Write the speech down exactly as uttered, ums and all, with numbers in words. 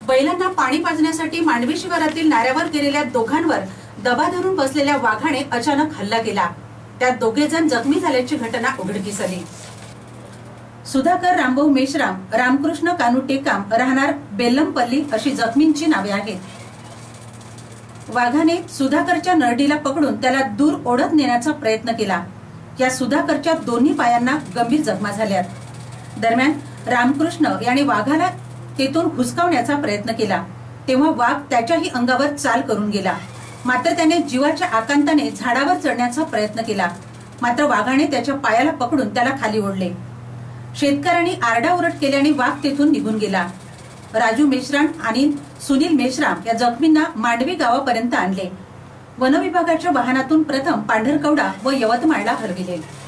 बैलांना पाणी पाजण्यासाठी मांडवी शिवारातील नाऱ्यावर गेलेल्या दोघांवर दबा धरून बसलेल्या वाघाने अचानक हल्ला केला। त्यात दोघे जण जखमी झाल्याची घटना उघडकीस आली। सुधाकर रामभाऊ मेश्राम, रामकृष्ण कानू टेकाम, राहणार बेल्लमपल्ली अशी जखमींची नावे आहेत। वाघाने सुधाकरच्या नरडीला पकडून त्याला दूर ओढत नेण्याचा प्रयत्न केला। या सुधाकरच्या दोन्ही पायांना गंभीर जखमा झाल्यात। दरम्यान रामकृष्ण याने वाघाला तेथून हुसकावण्याचा प्रयत्न केला तेव्हा वाघ त्याच्याही अंगावर चाल करून गेला। मात्र त्याने जीवाच्या आकांताने झाडावर चढण्याचा प्रयत्न केला, मात्र वाघाने त्याच्या पायाला पकडून त्याला खाली ओढले। शेतकऱ्यांनी आरडाओरड केल्याने वाघ तेथून निघून गेला। राजू मेश्राम आणि सुनील मेश्राम या जखमींना मांडवी गावापर्यंत आणले। वनविभागाच्या वाहनातून प्रथम पांढरकवडा व यवतमाळला हलविले।